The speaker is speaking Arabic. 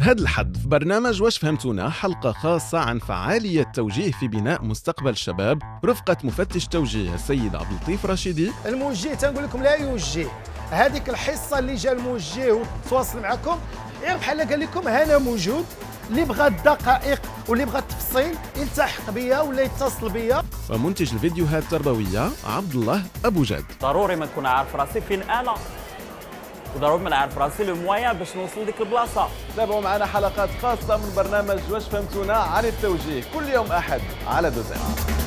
هاد الحد في برنامج واش فهمتونا حلقة خاصة عن فعالية توجيه في بناء مستقبل الشباب رفقة مفتش توجيه السيد عبد اللطيف رشيدي. الموجه تنقول لكم لا يوجه، هذيك الحصة اللي جا الموجه وتواصل معكم غير بحال قال لكم انا موجود، اللي بغى الدقائق واللي بغى التفصيل يلتحق بيا ولا يتصل بيا. ومنتج الفيديوهات التربوية عبد الله أبو جد. ضروري ما نكون عارف راسي فين انا، وضروري ما نعرف راسي لو مويان باش نوصل ديك البلاصه. تابعوا معنا حلقات خاصة من برنامج واش فهمتونا عن التوجيه كل يوم أحد على دوزين.